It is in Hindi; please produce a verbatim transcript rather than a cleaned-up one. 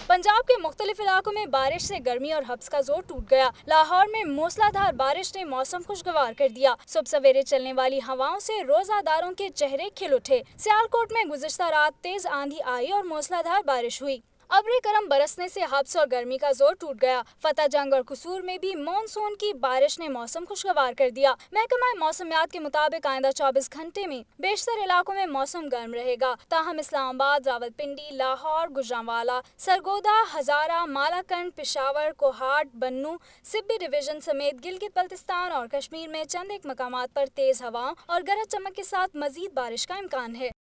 पंजाब के मुख्तलिफ इलाकों में बारिश से गर्मी और हब्स का जोर टूट गया। लाहौर में मूसलाधार बारिश ने मौसम खुशगवार कर दिया। सुबह सवेरे चलने वाली हवाओं से रोजादारों के चेहरे खिल उठे। सियालकोट में गुज़िश्ता रात तेज आंधी आई और मूसलाधार बारिश हुई। अब्र करम बरसने से हब्स और गर्मी का जोर टूट गया। फतेह जंग और कसूर में भी मानसून की बारिश ने मौसम खुशगवार कर दिया। महकमा मौसमियात के मुताबिक आइंदा चौबीस घंटे में बेशतर इलाकों में मौसम गर्म रहेगा। ताहम इस्लामाबाद, रावलपिंडी, लाहौर, गुजरांवाला, सरगोदा, हजारा, मालाकंड, पिशावर, कोहाट, बन्नू, सिब्बी डिवीजन समेत गिलगित बल्तिस्तान और कश्मीर में चंद एक मकामात पर तेज हवाओं और गरज चमक के साथ मजीद बारिश का इम्कान है।